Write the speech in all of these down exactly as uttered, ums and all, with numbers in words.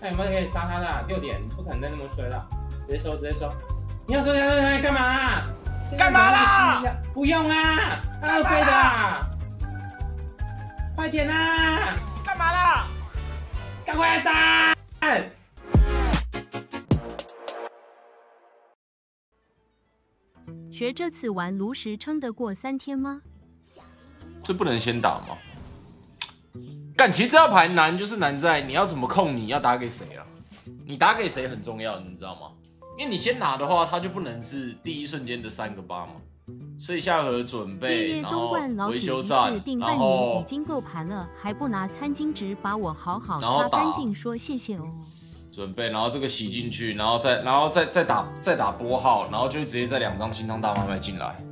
看有没有可以杀他的。六点不可能再那么衰了，直接收，直接收。你要收下来干嘛？ 干嘛啦？ 不用啦，他要飞的啦。快点啦！ 干嘛啦？ 赶快来杀！ 学这次玩炉石撑得过三天吗？ 这不能先打吗？干，其实这牌难就是难在你要怎么控，你要打给谁啊？你打给谁很重要，你知道吗？因为你先拿的话，它就不能是第一瞬间的三个八嘛。所以下回合准备，然后维修站，然后已经够盘了，还不拿餐巾纸把我好好擦干净，说谢谢哦。 准备，然后这个洗进去，然后再，然后再再打再打拨号，然后就直接再两张清汤大妈卖进来。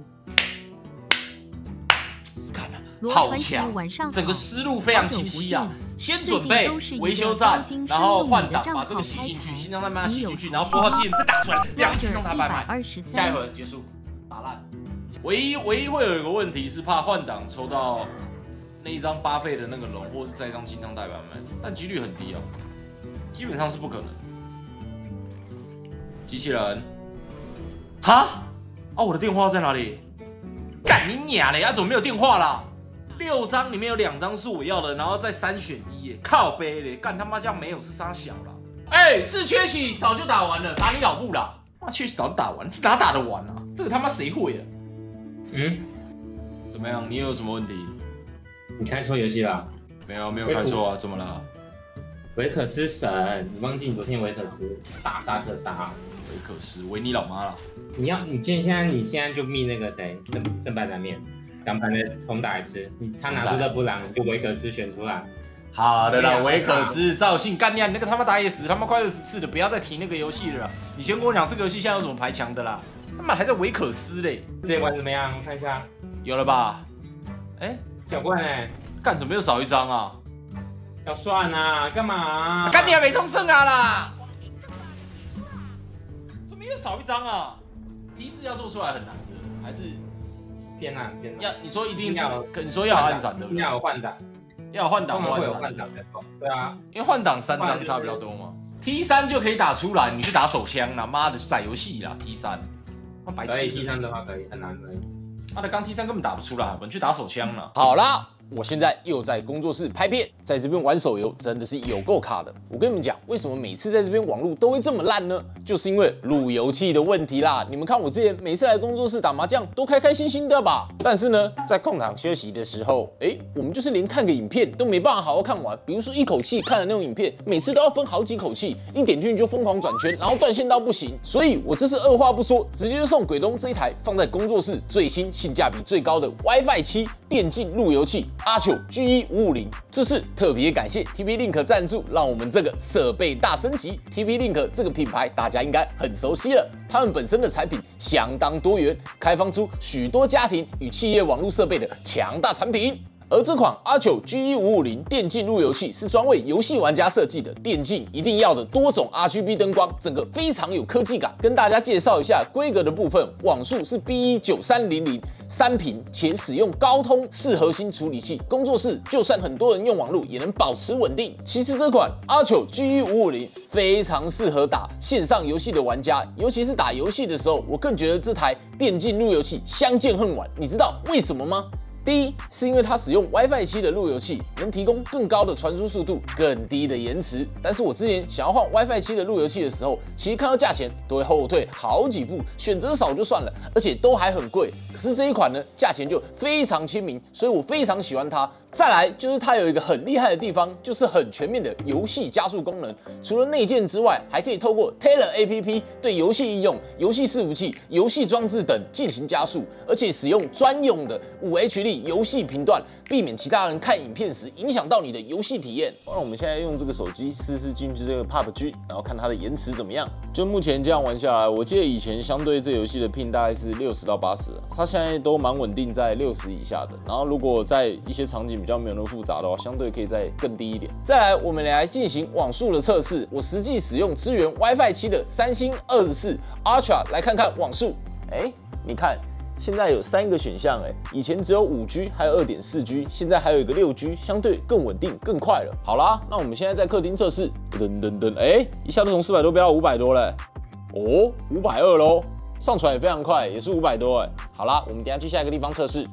看了，好强！整个思路非常清晰啊。先准备维修站，然后换挡，把这个洗进去，清汤大妈洗进去，然后拨号技能再打出来，两清汤大妈卖。下一回合结束，打烂。唯一唯一会有一个问题是怕换挡抽到那一张巴费的那个龙，或是再一张清汤大白卖，但几率很低啊。基本上是不可能。机器人，哈？啊，我的电话在哪里？干你娘嘞！啊，怎么没有电话啦？六张里面有两张是我要的，然后再三选一耶，靠背嘞！干他妈这样没有是杀小啦。哎、欸，是缺席早就打完了，打你老母啦！妈缺席早就打完，是哪打得完啊？这个他妈谁会啊？嗯，怎么样？你有什么问题？ 你开错游戏啦？ 没有，没有开错啊，怎么了？ 维可斯神，你忘记你昨天维可斯大杀特杀？ 维可斯，维你老妈了！ 你要，你现在你现在就密那个谁，胜胜败难免，两盘的重打一次，他拿出的布朗，你就维可斯选出来。 好的啦，维可斯，赵信干你啊！你那个他妈打野死他妈快二十次了，不要再提那个游戏了。你先跟我讲这个游戏现在有什么排强的啦？他妈还在维可斯嘞！ 这关怎么样？看一下， 有了吧？哎、欸， 小冠哎， 干怎么又少一张啊？ 要算啊，干嘛、啊？ 干你还没冲胜啊啦！怎么又少一张啊？提示要做出来很难的，还是偏难偏难？ 要你说一定要，你说要有暗闪的， 要有换挡， 要有换挡， 会有换挡的。对啊， 因为换挡三张差比较多嘛。T 三就可以打出来，你去打手枪啦，妈的载游戏啦 T 三，那白痴。 可以 T 三的话可以，很难可以。 妈的，刚 T 三根本打不出来，我们去打手枪了。好啦。我现在又在工作室拍片，在这边玩手游真的是有够卡的。我跟你们讲，为什么每次在这边网路都会这么烂呢？就是因为路由器的问题啦。你们看我之前每次来工作室打麻将都开开心心的吧？但是呢，在空档休息的时候，哎，我们就是连看个影片都没办法好好看完。比如说一口气看的那种影片，每次都要分好几口气，一点进去就疯狂转圈，然后断线到不行。所以我这次二话不说，直接就送鬼东这一台放在工作室最新、性价比最高的 WiFi 七电竞路由器。阿九 G 一五五零，这次特别感谢 T P Link 赞助，让我们这个设备大升级。T P Link 这个品牌大家应该很熟悉了，他们本身的产品相当多元，开放出许多家庭与企业网络设备的强大产品。而这款阿九 G 一五五零电竞路由器是专为游戏玩家设计的，电竞一定要的多种 R G B 灯光，整个非常有科技感。跟大家介绍一下规格的部分，网速是 B 一九三零零，三频且使用高通四核心处理器，工作室就算很多人用网络也能保持稳定。其实这款阿九 G 一五五零非常适合打线上游戏的玩家，尤其是打游戏的时候，我更觉得这台电竞路由器相见恨晚。你知道为什么吗？第一，是因为它使用 WiFi 七的路由器，能提供更高的传输速度、更低的延迟。但是我之前想要换 WiFi 七的路由器的时候，其实看到价钱都会后退好几步，选择少就算了，而且都还很贵。可是这一款呢，价钱就非常亲民，所以我非常喜欢它。再来就是它有一个很厉害的地方，就是很全面的游戏加速功能。除了内建之外，还可以透过 Taylor A P P 对游戏应用、游戏伺服器、游戏装置等进行加速，而且使用专用的五 H D 游戏频段，避免其他人看影片时影响到你的游戏体验。那我们现在用这个手机试试进去这个 P U B G， 然后看它的延迟怎么样。就目前这样玩下来，我记得以前相对这游戏的 ping 大概是六十到八十，它现在都蛮稳定在六十以下的。然后如果在一些场景比较没有那么复杂的话，相对可以再更低一点。再来，我们来进行网速的测试。我实际使用支援 WiFi 七的三星二十四 Ultra 来看看网速。哎，你看。 现在有三个选项，哎，以前只有五 G， 还有 二点四 G， 现在还有一个六 G， 相对更稳定、更快了。好啦，那我们现在在客厅测试，噔噔噔，哎，一下就从四百多飙到五百多嘞，哦，五百二喽，上传也非常快，也是五百多，哎，好啦，我们等一下去下一个地方测试。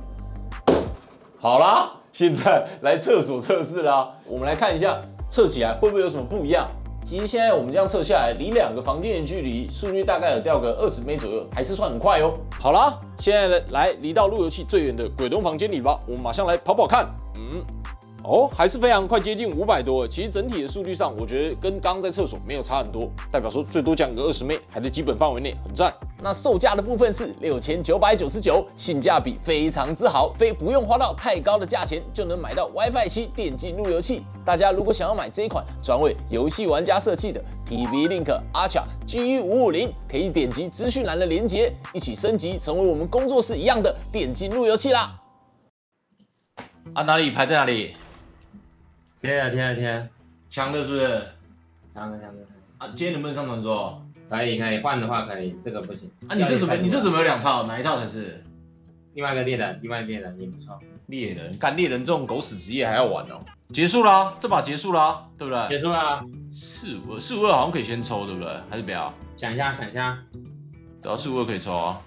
好啦，现在来厕所测试啦，我们来看一下测起来会不会有什么不一样。 其实现在我们这样测下来，离两个房间的距离，速率大概有掉个二十 M 左右，还是算很快哦。好啦，现在呢，来离到路由器最远的鬼东房间里吧，我们马上来跑跑看。嗯，哦，还是非常快，接近五百多。其实整体的速率上，我觉得跟刚刚在厕所没有差很多，代表说最多降个二十 M， 还在基本范围内，很赞。那售价的部分是六千九百九十九，性价比非常之好，非不用花到太高的价钱就能买到 WiFi 七电竞路由器。大家如果想要买这一款专为游戏玩家设计的 T V Link Archer G E 五五零，可以点击资讯栏的连结，一起升级成为我们工作室一样的电竞路由器啦。啊，哪里排在哪里？ 贴了贴了贴了， 强的是不是？ 强的强的。 啊，今天能不能上传说？ 可以可以换的话可以，这个不行。 啊，你这怎么你这怎么有两套？哪一套才是？ 另外一个猎人，另外一个猎人也不错。 猎人，干猎人这种狗屎职业还要玩哦？结束啦，这把结束啦，对不对？ 结束啦。 四五二，四五二好像可以先抽，对不对？还是不要？ 想一下，想一下。 对啊，四五二可以抽啊。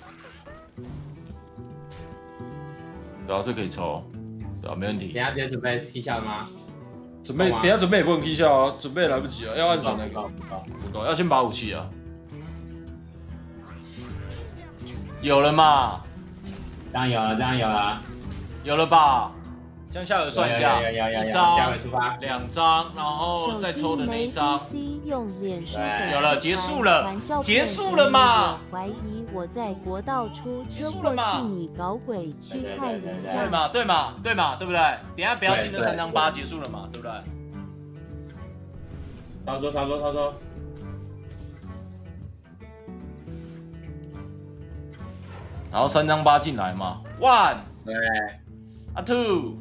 对啊，这可以抽。对啊，没问题。 等下直接准备踢下了吗？ 准备，等下准备也不能踢下啊，准备来不及啊，要按闪那个，不够，要先拔武器啊。有了嘛？ 这样有了，这样有了， 有了吧？这样下回算一下， 有有有有有， 一张、 下回出发， 两张，然后再抽的那一张，有了，结束了，结束了嘛？ 怀疑我在国道出车祸是你搞鬼，去看一下。 对嘛？对嘛？对嘛？对不对？等一下不要进那三张八，结束了嘛？对不对？ 操作操作操作。 然后三张八进来嘛 ，one， 对， 啊 two。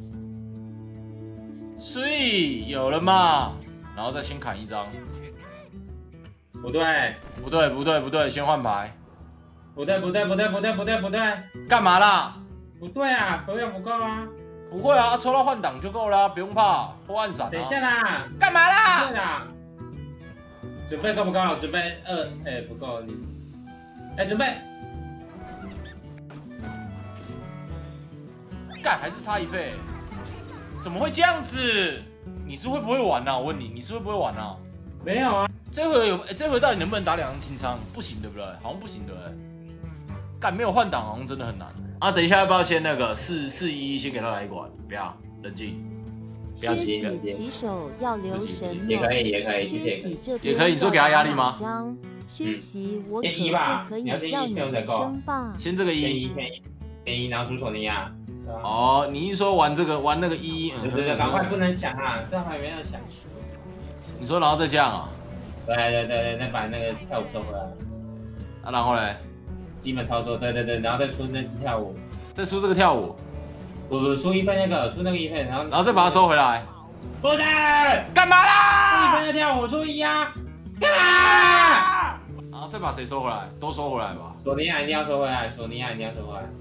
three 有了嘛？然后再先砍一张， 不对， 不对，不对，不对，先换牌， 不对，不对，不对，不对，不对，不对， 干嘛啦？ 不对啊，佛量不够啊。 不会啊，抽到换挡就够了，不用怕，破暗闪啊。 等一下啦， 干嘛啦？ 对啦，准备够不够？准备二，哎，不够，你，哎，准备。 干还是差一倍。 怎么会这样子？你是会不会玩啊？我问你，你是会不会玩啊？ 没有啊， 这回有，欸、这回到底能不能打两张清仓？不行，对不对？好像不行，对不对？干没有换挡，好像真的很难啊！等一下要不要先那个四四一一先给他来一管？不要，冷静，不要急，不要急。 洗手要留神， 也可以，也可以， 薛喜这也可以。你说给他压力吗？ 薛喜，我可不可以叫你一声吧？ 先这个一， 偏一，偏一，然后出索尼娅。 哦，你一说玩这个玩那个一， 对对对，赶快不能想啊，这还没有想。 你说然后再这样啊？ 对对对对，再把那个跳舞收回来。 啊，然后嘞？ 基本操作，对对对，然后再出那支跳舞， 再出这个跳舞， 不不，出一份那个，出那个一份，然后然后再把它收回来。 不是， 干嘛啦？ 出一份的跳舞，出一啊，干嘛？ 然后再把谁收回来？都收回来吧。 索尼娅一定要收回来，索尼娅一定要收回来。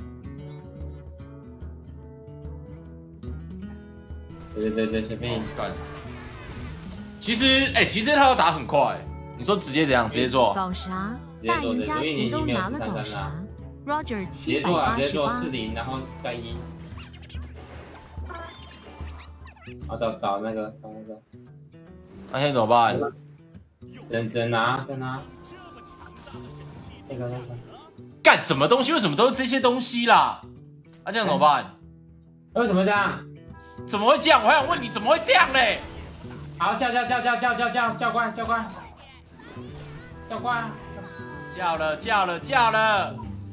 对对对对，随便干。其实，哎、欸，其实这套打很快、欸。你说直接怎样？直接做？ 搞啥？大赢家全都拿了搞啥 ？Roger 七百八十八。 四零，然后再一。好找找那个找那个。 那现在怎么办？ 等等拿等拿。那个那个。 干什么东西？为什么都是这些东西啦？那、啊、这样怎么办？ 为什么这样？ 怎么会这样？我还想问你怎么会这样嘞？ 好，叫叫叫叫叫叫叫教官教官教官， 叫了叫了叫了，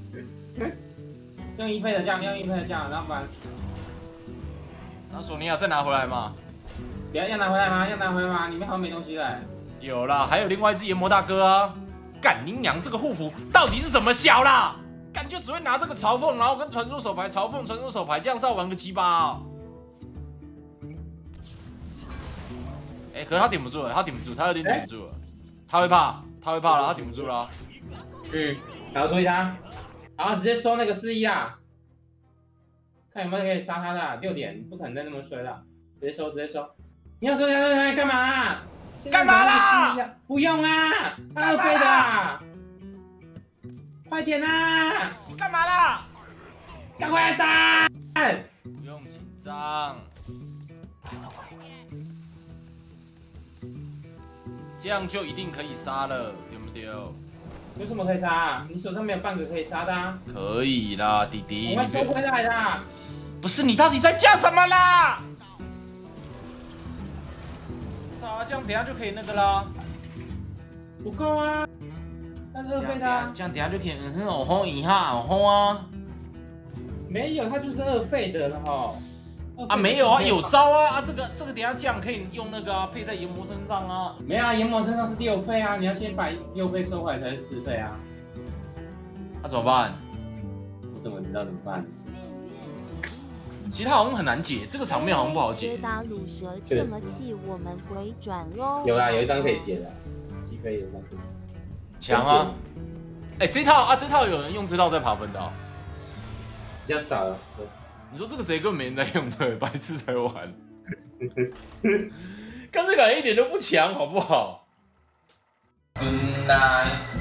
用一倍的酱，用一倍的酱，然后把， 然后索尼娅再拿回来嘛？ 不要要拿回来吗？要拿回来吗？里面好像没东西了。 有啦，还有另外一只研磨大哥啊！干你娘，这个护符到底是什么小啦？干就只会拿这个嘲讽，然后跟传说手牌嘲讽传说手牌，这样是要玩个鸡巴啊！ 哎、欸，可是他顶不住了，他顶不住，他有点顶不住了，他会怕，他会怕了，他顶不住了。 嗯，然后注意他， 然后直接收那个四一啊，看有没有可以杀他的、啊。六点不可能再那么衰了，直接收直接收。你要收下来干嘛、啊？ 干嘛啦？ 不用啊，他二飞的、啊，快点啊！ 你干嘛啦？ 赶快来杀！ 不用紧张，这样就一定可以杀了，对不对？ 有什么可以杀、啊？你手上没有半个可以杀的啊？ 可以啦，弟弟。 我会收回来的、啊。 不是你到底在叫什么啦？啊，这样等下就可以那个啦。 不够啊，他是二飞的、啊。 这样等下就可以嗯哼哦吼一下哦吼啊。 没有，他就是二费的了哈。 啊，没有啊，有招啊啊！这个这个等下这样可以用那个啊，配在研磨身上啊。 没有啊，研磨身上是六费啊，你要先把六费收回来才是四费啊。 那、啊、怎么办？ 我怎么知道怎么办？ 其实它好像很难解，这个场面好像不好解。 接打乳蛇这么气，我们回转喽。 有啦，有一张可以解的，几费有一张可以。 强啊！哎、欸，这套啊，这套有人用这套在爬分的、哦。 比较少了。 你说这个贼根本没人在用，对，白痴才玩。看这个一点都不强，好不好？ Good night.